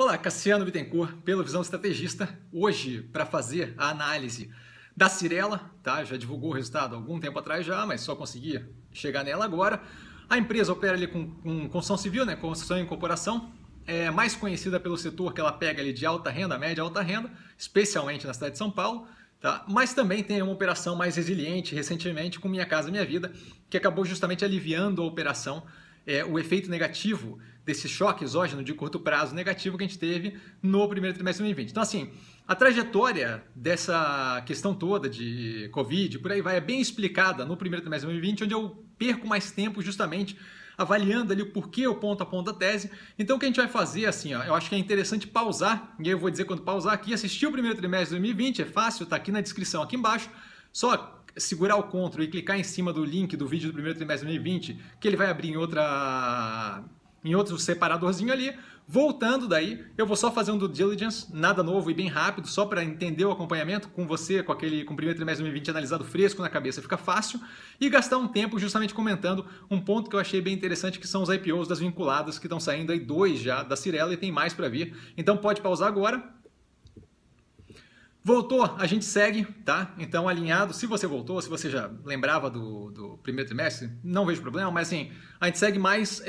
Olá, Cassiano Bittencourt, pelo Visão Estrategista, hoje para fazer a análise da Cyrela, tá? Já divulgou o resultado há algum tempo atrás já, mas só consegui chegar nela agora. A empresa opera ali com construção civil, né? Construção e incorporação, é mais conhecida pelo setor que ela pega ali de alta renda, média alta renda, especialmente na cidade de São Paulo, tá? Mas também tem uma operação mais resiliente recentemente com Minha Casa Minha Vida, que acabou justamente aliviando a operação, o efeito negativo desse choque exógeno de curto prazo negativo que a gente teve no primeiro trimestre de 2020. Então, assim, a trajetória dessa questão toda de Covid, por aí vai, é bem explicada no primeiro trimestre de 2020, onde eu perco mais tempo justamente avaliando ali o porquê, o ponto a ponto da tese. Então, o que a gente vai fazer, assim, ó, eu acho que é interessante pausar, e aí eu vou dizer quando pausar aqui, assistir o primeiro trimestre de 2020, é fácil, tá aqui na descrição, aqui embaixo, só segurar o Ctrl e clicar em cima do link do vídeo do primeiro trimestre de 2020, que ele vai abrir em outro separadorzinho ali. Voltando daí, eu vou só fazer um due diligence, nada novo e bem rápido, só para entender o acompanhamento com você, com o primeiro trimestre de 2020 analisado fresco na cabeça, fica fácil, e gastar um tempo justamente comentando um ponto que eu achei bem interessante, que são os IPOs das vinculadas, que estão saindo aí 2 já da Cyrela e tem mais para vir. Então pode pausar agora. Voltou, a gente segue, tá? Então, alinhado, se você voltou, se você já lembrava do primeiro trimestre, não vejo problema, mas assim, a gente segue mais,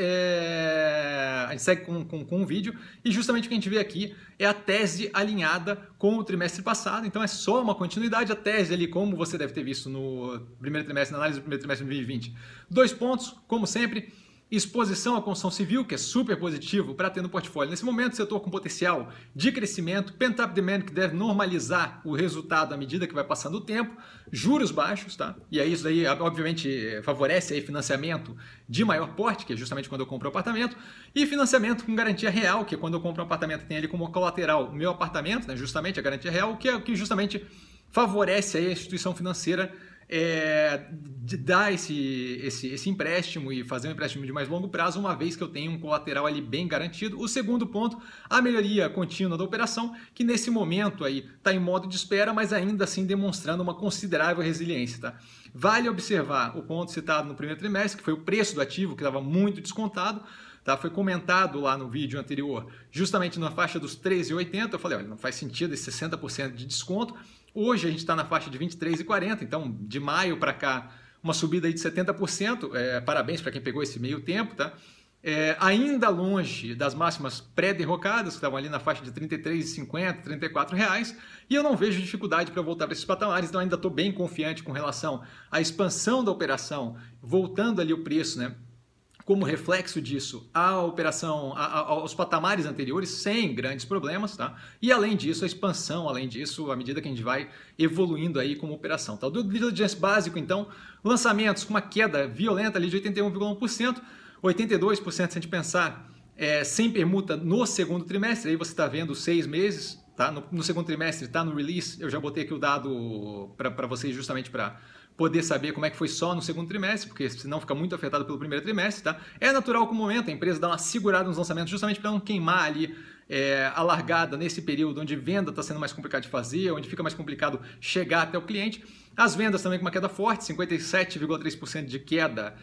a gente segue com um vídeo, e justamente o que a gente vê aqui é a tese alinhada com o trimestre passado, então é só uma continuidade, a tese ali, como você deve ter visto no primeiro trimestre, na análise do primeiro trimestre de 2020. 2 pontos, como sempre. Exposição à construção civil, que é super positivo para ter no portfólio. Nesse momento, setor com potencial de crescimento, pent-up demand que deve normalizar o resultado à medida que vai passando o tempo, juros baixos, tá? E aí isso aí, obviamente, favorece aí financiamento de maior porte, que é justamente quando eu compro um apartamento, e financiamento com garantia real, que é quando eu compro um apartamento, tem ali como colateral o meu apartamento, né? Justamente a garantia real, que é o que justamente favorece aí a instituição financeira de dar esse empréstimo e fazer um empréstimo de mais longo prazo, uma vez que eu tenho um colateral ali bem garantido. O segundo ponto, a melhoria contínua da operação, que nesse momento aí está em modo de espera, mas ainda assim demonstrando uma considerável resiliência. Tá? Vale observar o ponto citado no primeiro trimestre, que foi o preço do ativo, que estava muito descontado. Tá? Foi comentado lá no vídeo anterior, justamente na faixa dos 13,80. Eu falei, olha, não faz sentido esse 60% de desconto. Hoje a gente está na faixa de 23,40, então de maio para cá, uma subida aí de 70%. Parabéns para quem pegou esse meio tempo. Tá? Ainda longe das máximas pré-derrocadas, que estavam ali na faixa de R$ 33,50, R$ 34,00, e eu não vejo dificuldade para voltar para esses patamares, então ainda estou bem confiante com relação à expansão da operação, voltando ali o preço, né? Como reflexo disso, a operação, aos patamares anteriores, sem grandes problemas, tá? E além disso, a expansão, além disso, à medida que a gente vai evoluindo aí como operação. Tá? O due diligence básico, então, lançamentos com uma queda violenta ali de 81,1%, 82% se a gente pensar sem permuta no segundo trimestre, aí você está vendo 6 meses, tá? No segundo trimestre está no release, eu já botei aqui o dado para vocês justamente para poder saber como é que foi só no segundo trimestre, porque senão fica muito afetado pelo primeiro trimestre, tá? É natural que o momento a empresa dá uma segurada nos lançamentos justamente para não queimar ali a largada nesse período onde venda está sendo mais complicado de fazer, onde fica mais complicado chegar até o cliente. As vendas também com uma queda forte, 57,3% de queda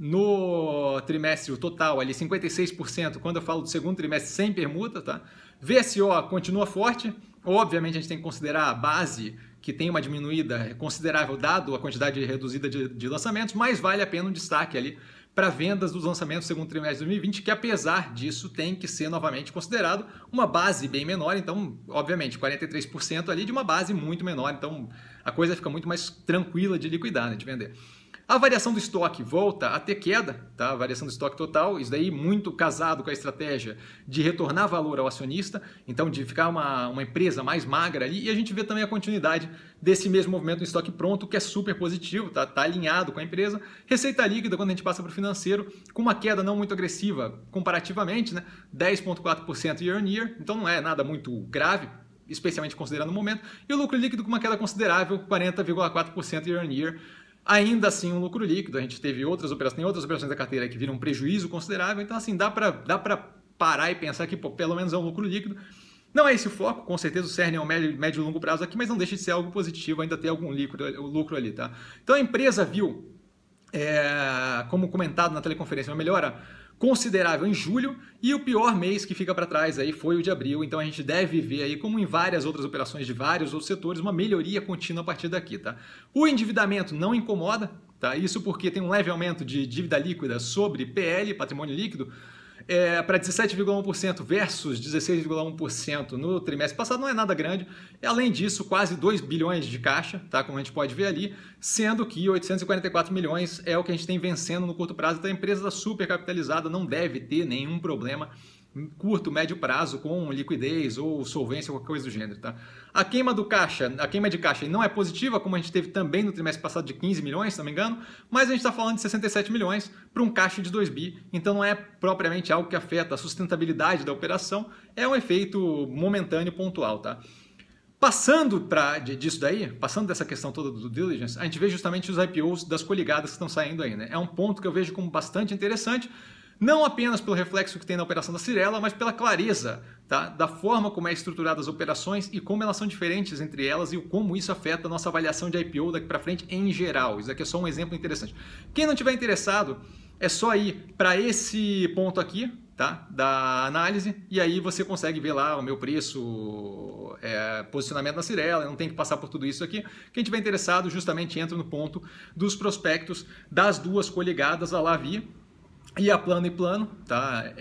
no trimestre total, ali 56% quando eu falo do segundo trimestre sem permuta, tá? VSO continua forte, obviamente a gente tem que considerar a base que tem uma diminuída considerável dado a quantidade reduzida de lançamentos, mas vale a pena um destaque ali para vendas dos lançamentos do segundo trimestre de 2020, que apesar disso tem que ser novamente considerado uma base bem menor, então obviamente 43% ali de uma base muito menor, então a coisa fica muito mais tranquila de liquidar, né, de vender. A variação do estoque volta a ter queda, tá? A variação do estoque total, isso daí muito casado com a estratégia de retornar valor ao acionista, então de ficar uma empresa mais magra ali, e a gente vê também a continuidade desse mesmo movimento do estoque pronto, que é super positivo, tá alinhado com a empresa. Receita líquida, quando a gente passa para o financeiro, com uma queda não muito agressiva comparativamente, né? 10,4% year on year, então não é nada muito grave, especialmente considerando o momento, e o lucro líquido com uma queda considerável, 40,4% year on year. Ainda assim, um lucro líquido, a gente teve outras operações da carteira que viram um prejuízo considerável, então assim, dá para parar e pensar que pelo menos é um lucro líquido. Não é esse o foco, com certeza o CERN é um médio e longo prazo aqui, mas não deixa de ser algo positivo, ainda ter algum lucro ali, tá? Então a empresa viu, como comentado na teleconferência, uma melhora considerável em julho, e o pior mês que fica para trás aí foi o de abril. Então a gente deve ver aí, como em várias outras operações de vários outros setores, uma melhoria contínua a partir daqui, tá? O endividamento não incomoda, tá? Isso porque tem um leve aumento de dívida líquida sobre PL, patrimônio líquido, para 17,1% versus 16,1% no trimestre passado, não é nada grande. Além disso, quase 2 bilhões de caixa, tá? Como a gente pode ver ali, sendo que 844 milhões é o que a gente tem vencendo no curto prazo. Então a empresa está super capitalizada, não deve ter nenhum problema curto, médio prazo com liquidez ou solvência ou qualquer coisa do gênero, tá? A queima de caixa não é positiva, como a gente teve também no trimestre passado de 15 milhões, se não me engano, mas a gente está falando de 67 milhões para um caixa de 2 bi, então não é propriamente algo que afeta a sustentabilidade da operação, é um efeito momentâneo, pontual, tá? Passando passando dessa questão toda do due diligence, a gente vê justamente os IPOs das coligadas que estão saindo aí, né? É um ponto que eu vejo como bastante interessante, não apenas pelo reflexo que tem na operação da Cyrela, mas pela clareza, tá, da forma como é estruturada as operações e como elas são diferentes entre elas e como isso afeta a nossa avaliação de IPO daqui para frente em geral. Isso aqui é só um exemplo interessante. Quem não tiver interessado, é só ir para esse ponto aqui, tá, da análise, e aí você consegue ver lá o meu preço, posicionamento na Cyrela, não tem que passar por tudo isso aqui. Quem tiver interessado, justamente entra no ponto dos prospectos das duas coligadas, a Lavi e a Plano e Plano, tá?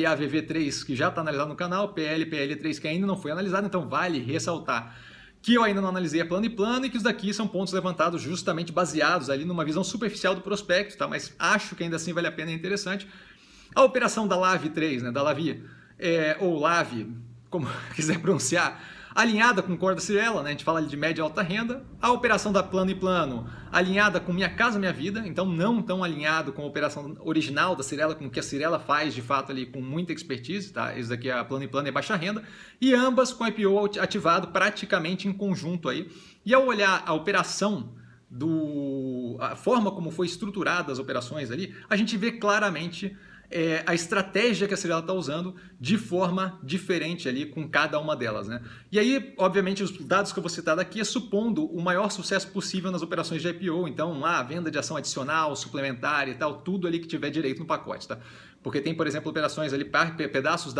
LAVV3, que já está analisado no canal, PL3, que ainda não foi analisado, então vale ressaltar que eu ainda não analisei a Plano e Plano e que os daqui são pontos levantados justamente baseados ali numa visão superficial do prospecto, tá? Mas acho que ainda assim vale a pena, é interessante. A operação da LAV3, né, da Lavi, ou Lave, como quiser pronunciar, alinhada com o core da Cyrela, né? A gente fala ali de média e alta renda. A operação da Plano e Plano, alinhada com Minha Casa Minha Vida, então não tão alinhado com a operação original da Cyrela, com o que a Cyrela faz de fato ali com muita expertise, tá? Isso daqui é a Plano e Plano e baixa renda, e ambas com IPO ativado praticamente em conjunto aí. E ao olhar a operação a forma como foi estruturada as operações ali, a gente vê claramente a estratégia que a Cyrela está usando de forma diferente ali com cada uma delas, né? E aí, obviamente, os dados que eu vou citar daqui é supondo o maior sucesso possível nas operações de IPO, então lá, venda de ação adicional, suplementar e tal, tudo ali que tiver direito no pacote, tá? Porque tem, por exemplo, operações ali, pedaços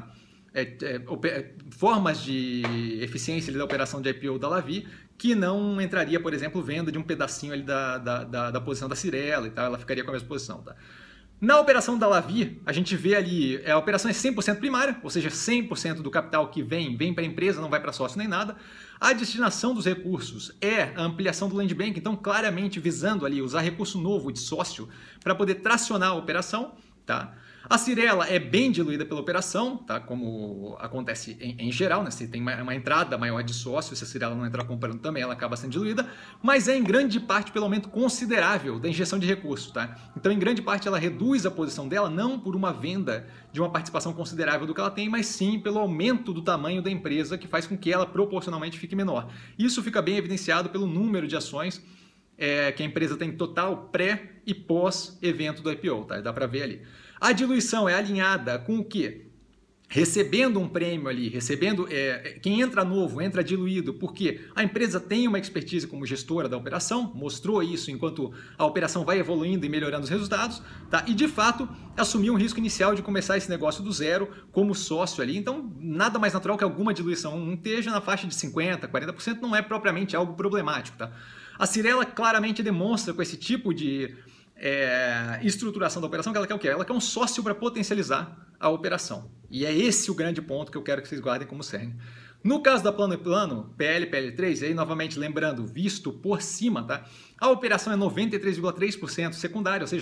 formas de eficiência ali da operação de IPO da Lavi, que não entraria, por exemplo, venda de um pedacinho ali da posição da Cyrela e tal, ela ficaria com a mesma posição, tá? Na operação da Lavi, a gente vê ali, a operação é 100% primária, ou seja, 100% do capital que vem para a empresa, não vai para sócio nem nada. A destinação dos recursos é a ampliação do land bank, então claramente visando ali usar recurso novo de sócio para poder tracionar a operação, tá? A Cyrela é bem diluída pela operação, tá? Como acontece em geral, né? Se tem uma entrada maior de sócio, se a Cyrela não entrar comprando também, ela acaba sendo diluída, mas é em grande parte pelo aumento considerável da injeção de recursos, tá? Então, em grande parte, ela reduz a posição dela, não por uma venda de uma participação considerável do que ela tem, mas sim pelo aumento do tamanho da empresa, que faz com que ela proporcionalmente fique menor. Isso fica bem evidenciado pelo número de ações que a empresa tem total pré e pós evento do IPO, tá? Dá para ver ali. A diluição é alinhada com o quê? Recebendo um prêmio ali, quem entra novo, entra diluído, porque a empresa tem uma expertise como gestora da operação, mostrou isso enquanto a operação vai evoluindo e melhorando os resultados, tá? E de fato assumiu um risco inicial de começar esse negócio do zero como sócio ali, então nada mais natural que alguma diluição não esteja na faixa de 50%, 40%, não é propriamente algo problemático, tá? A Cyrela claramente demonstra com esse tipo de estruturação da operação que ela quer o quê? Ela quer um sócio para potencializar a operação. E é esse o grande ponto que eu quero que vocês guardem como cerne. No caso da Plano e Plano, PL3, e aí novamente lembrando, visto por cima, tá? A operação é 93,3% secundária, ou seja,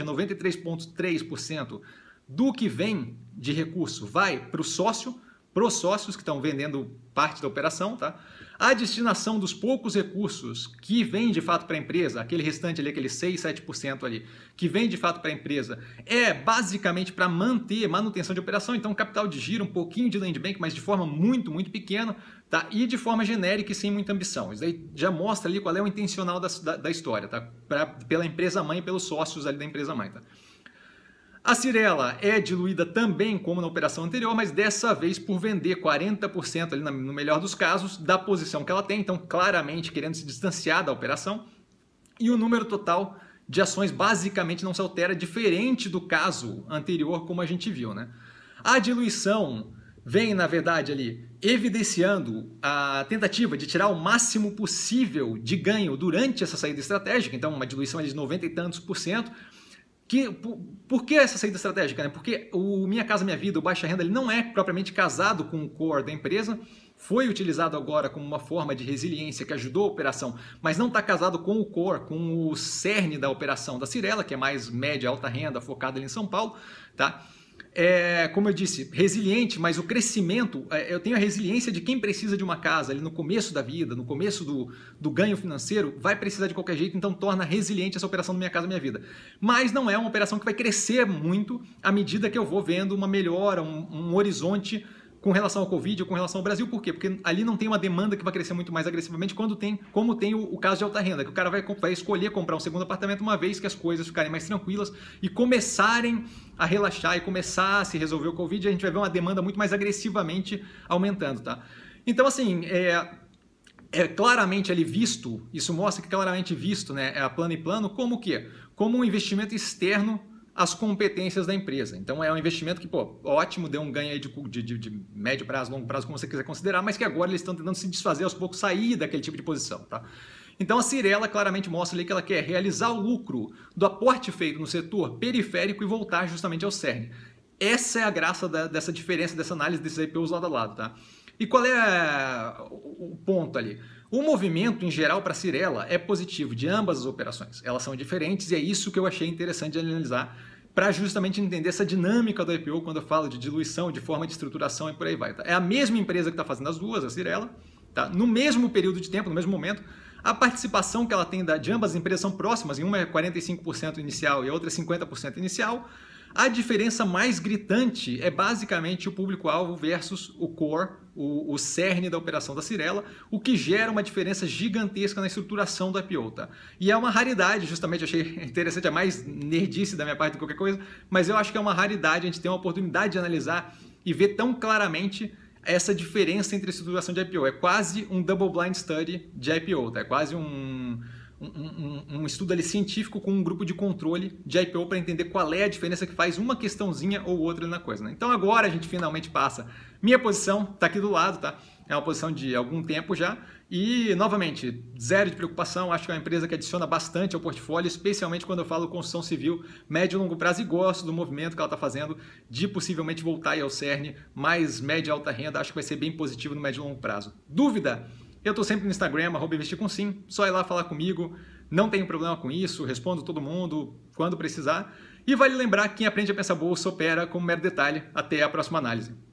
93,3% do que vem de recurso vai para o sócio, para os sócios que estão vendendo parte da operação, tá? A destinação dos poucos recursos que vem de fato para a empresa, aquele restante ali, aquele 6, 7% ali, que vem de fato para a empresa, é basicamente para manter manutenção de operação, então capital de giro, um pouquinho de land bank, mas de forma muito, muito pequena, tá? E de forma genérica e sem muita ambição. Isso aí já mostra ali qual é o intencional da história, tá? Pela empresa mãe e pelos sócios ali da empresa mãe, tá? A Cyrela é diluída também como na operação anterior, mas dessa vez por vender 40% ali no melhor dos casos da posição que ela tem, então claramente querendo se distanciar da operação. E o número total de ações basicamente não se altera, diferente do caso anterior, como a gente viu, né? A diluição vem, na verdade, ali evidenciando a tentativa de tirar o máximo possível de ganho durante essa saída estratégica, então uma diluição ali de 90 e tantos %. Por que essa saída estratégica? Né? Porque o Minha Casa Minha Vida, o Baixa Renda, ele não é propriamente casado com o core da empresa, foi utilizado agora como uma forma de resiliência que ajudou a operação, mas não está casado com o core, com o cerne da operação da Cyrela, que é mais média, alta renda, focada ali em São Paulo, tá? Como eu disse, resiliente, mas o crescimento, eu tenho a resiliência de quem precisa de uma casa ali no começo da vida, no começo do ganho financeiro, vai precisar de qualquer jeito, então torna resiliente essa operação do Minha Casa Minha Vida. Mas não é uma operação que vai crescer muito à medida que eu vou vendo uma melhora, um horizonte com relação ao Covid ou com relação ao Brasil. Por quê? Porque ali não tem uma demanda que vai crescer muito mais agressivamente como tem o caso de alta renda, que o cara vai escolher comprar um segundo apartamento uma vez que as coisas ficarem mais tranquilas e começarem a relaxar e começar a se resolver o Covid, a gente vai ver uma demanda muito mais agressivamente aumentando, tá? Então, assim, claramente ali visto, isso mostra que claramente visto, né, a plano e plano, como o quê? Como um investimento externo as competências da empresa. Então é um investimento que, pô, ótimo, deu um ganho aí de médio prazo, longo prazo, como você quiser considerar, mas que agora eles estão tentando se desfazer aos poucos, sair daquele tipo de posição, tá? Então a Cyrela claramente mostra ali que ela quer realizar o lucro do aporte feito no setor periférico e voltar justamente ao cerne. Essa é a graça dessa diferença, dessa análise desses IPOs lado a lado, tá? E qual é o ponto ali? O movimento, em geral, para a Cyrela é positivo de ambas as operações. Elas são diferentes e é isso que eu achei interessante de analisar para justamente entender essa dinâmica do IPO quando eu falo de diluição, de forma de estruturação e por aí vai. Tá? É a mesma empresa que está fazendo as duas, a Cyrela, tá? No mesmo período de tempo, no mesmo momento. A participação que ela tem de ambas as empresas são próximas, em uma é 45% inicial e a outra é 50% inicial. A diferença mais gritante é basicamente o público-alvo versus o core, o cerne da operação da Cyrela, o que gera uma diferença gigantesca na estruturação do IPO. Tá? E é uma raridade, justamente, achei interessante, é mais nerdice da minha parte do que qualquer coisa, mas eu acho que é uma raridade a gente ter uma oportunidade de analisar e ver tão claramente essa diferença entre a estruturação de IPO. É quase um double blind study de IPO, tá? É quase um estudo ali científico com um grupo de controle de IPO para entender qual é a diferença que faz uma questãozinha ou outra na coisa. Né? Então agora a gente finalmente passa. Minha posição está aqui do lado, tá? É uma posição de algum tempo já. E, novamente, zero de preocupação. Acho que é uma empresa que adiciona bastante ao portfólio, especialmente quando eu falo construção civil, médio e longo prazo, e gosto do movimento que ela está fazendo de possivelmente voltar aí ao cerne, mais média e alta renda. Acho que vai ser bem positivo no médio e longo prazo. Dúvida? Eu estou sempre no Instagram, @investircomsim, só ir lá falar comigo, não tenho problema com isso, respondo todo mundo quando precisar. E vale lembrar que quem aprende a pensar bolsa opera com um mero detalhe. Até a próxima análise.